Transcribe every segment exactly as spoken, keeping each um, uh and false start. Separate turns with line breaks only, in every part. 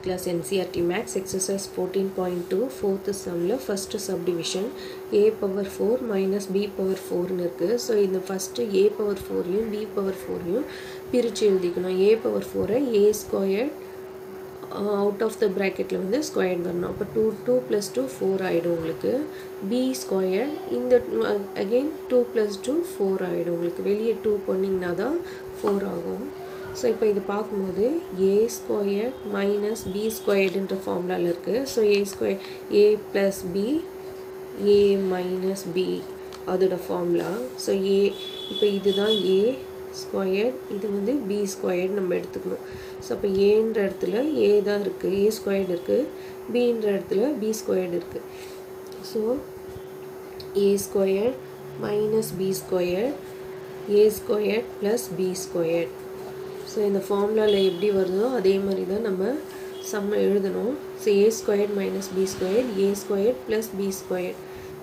Class N C R T Maths exercise fourteen point two fourth sum la first subdivision a power four minus b power four னு இருக்கு. So இந்த first a power four யும் b power four யும் பிரிச்சு எழுதிக்கணும். a power four a squared uh, out of the bracketல வந்து squared வரணும். அப்ப two two plus two four ஆயிடும் உங்களுக்கு. b squared இந்த uh, again two plus two four ஆயிடும் உங்களுக்கு. வெளியே two போனீங்கன்னா தான் four ஆகும். So இப்போ இது பார்க்கும்போது a squared minus b squared என்ற ஃபார்முலால இருக்கு. So a squared a plus b a minus b அதோட ஃபார்முலா. So a இப்போ இதுதான் a squared, இது வந்து b squared நம்ம எடுத்துக்கணும். So அப்போ a ன்ற இடத்துல a தான் இருக்கு, a squared இருக்கு, b ன்ற இடத்துல b squared இருக்கு. So a squared minus b squared a squared plus b squared. So இந்த ஃபார்முலால எப்படி வருதோ அதே மாதிரி தான் நம்ம சம்ம எழுதணும். So a squared minus b squared a squared plus b squared.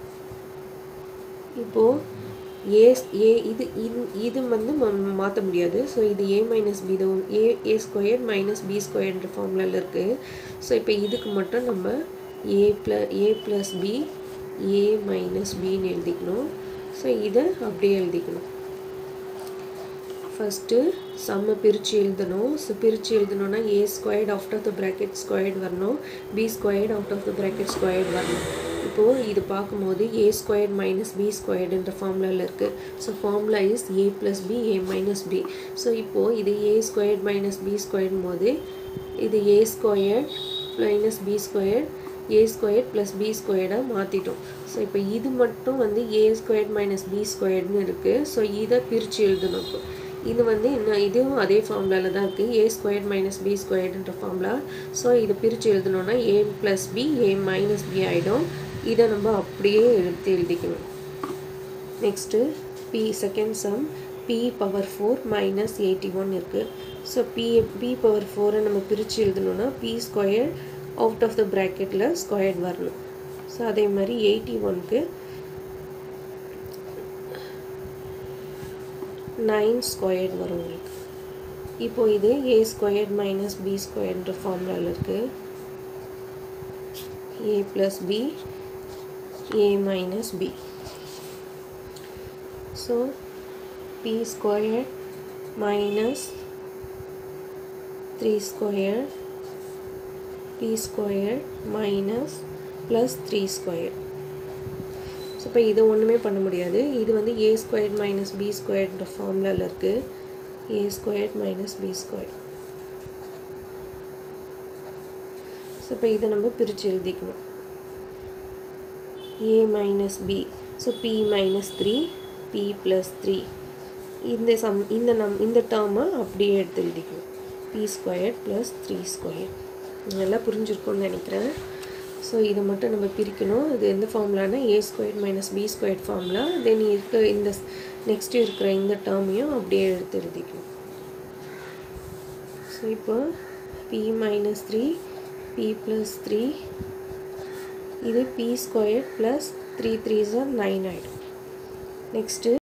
இப்போ a a இது இது வந்து மாற்ற முடியாது. ஸோ இது a minus b தான் a a squared minus b squared என்ற ஃபார்முலால இருக்கு. ஸோ இப்போ இதுக்கு மட்டும் நம்ம a plus a plus b a minus b ன்னு எழுதிக்கணும். ஸோ இதை அப்படியே எழுதிக்கணும். ஃபர்ஸ்ட் சம்ம பிரிச்சு எழுதணும். ஸோ பிரிச்சு எழுதணும்னா a squared out of the bracket squared வரணும், b squared out of the bracket squared வரணும். இப்போது இது பார்க்கும்போது a squared minus b squared என்ற ஃபார்முலாவில் இருக்குது. So formula is a plus b a minus b. ஸோ இப்போது இது a squared minus b squared போது இது a squared minus b squared a squared plus b squared மாற்றிட்டோம். ஸோ இப்போ இது மட்டும் வந்து a squared minus b squaredனு இருக்குது. ஸோ இதை பிரித்து எழுதணும். இப்போ இது வந்து இன்னும் இதுவும் அதே ஃபார்முலாவில் தான் இருக்குது, a squared minus b squaredன்ற ஃபார்முலா. ஸோ இதை பிரித்து எழுதணும்னா a plus b a minus b ஆகிடும். இதை நம்ம அப்படியே எடுத்து எழுதிக்கணும். Next p second sum p power four minus eighty one இருக்குது. ஸோ p p பவர் ஃபோரை நம்ம பிரித்து எழுதணும்னா p square out of the ப்ராக்கெட்டில் ஸ்கொயர்ட் வரணும். ஸோ அதே மாதிரி எயிட்டி ஒன்க்கு நைன் ஸ்கொயர்ட் வரும் உங்களுக்கு. இப்போது இது a ஸ்கொயர்ட் மைனஸ் b ஸ்கொயர்ன்ற ஃபார்முலாவில் இருக்குது. a plus b a minus b. So p squared minus three squared p squared minus plus three squared. So இப்போ இது ஒன்றுமே பண்ண முடியாது. இது வந்து a squared minus b squaredன்ற ஃபார்முலாவில் இருக்குது. a squared minus b squared. So இப்போ இதை நம்ம பிரித்து எழுதிக்கணும். a minus b. So p minus three p plus three. இந்த சம் இந்த நம் இந்த டேர்மை அப்படியே எடுத்து எழுதிக்கணும். p squared plus three squared. நல்லா புரிஞ்சிருக்கும்னு நினைக்கிறேன். ஸோ இதை மட்டும் நம்ம பிரிக்கணும். இது எந்த ஃபார்முலானா a squared minus b squared formula. Then இருக்க இந்த நெக்ஸ்ட்டு இருக்கிற இந்த டேர்மையும் அப்படியே எடுத்து எழுதிக்கணும். ஸோ இப்போ p minus three p plus three இது p squared plus three threes are nine ஆயிடும். நெக்ஸ்ட்டு